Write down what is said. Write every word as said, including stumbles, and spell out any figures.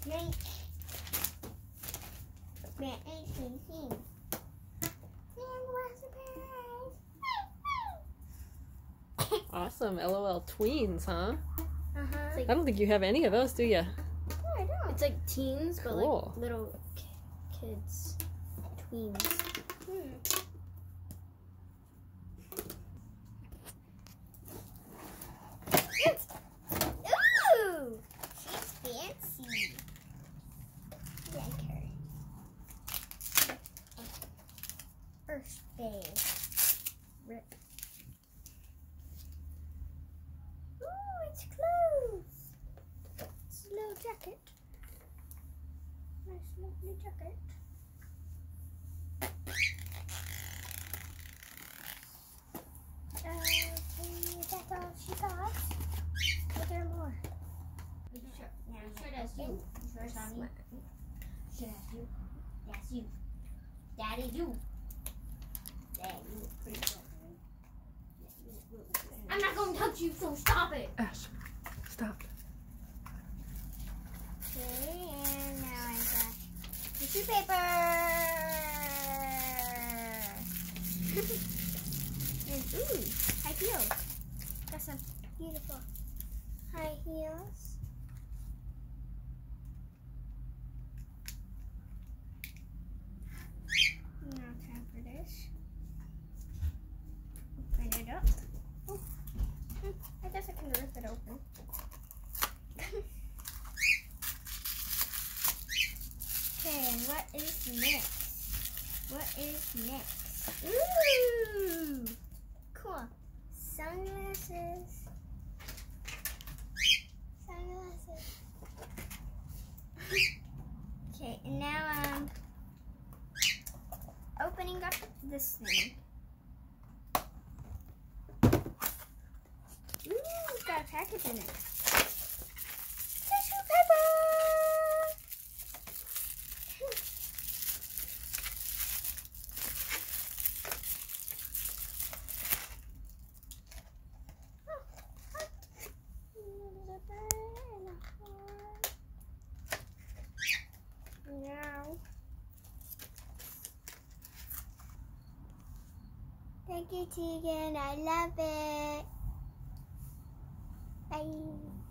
Make. Make anything. Awesome. LOL tweens, huh? Uh-huh. I don't think you have any of those, do you? No, I don't. It's like teens, but Cool. like little k- kids. Tweens. Hmm. Ooh! She's fancy. Like her. First base. Rip. Ooh, it's clothes. It's a little jacket. Nice lovely jacket. Okay, that's all she got. Is there more? Are you sure? Yeah, I'm sure that's you. You sure, Tommy? Sure that's you. That's you. That is you. That you look pretty good, man. Yeah, you look really good. I'm not gonna touch you, so stop it. Ash, stop. Okay, and now I got tissue paper. And ooh, high heels. Got some beautiful high heels. Now time for this. Open it up. Oh, I guess I can rip it open. Okay, and what is next? What is next? Ooh! Cool. Sunglasses. Sunglasses. Okay, and now I'm opening up this thing. Ooh, it's got a package in it. Tissue paper! Now, thank you, Tegan. I love it. Bye.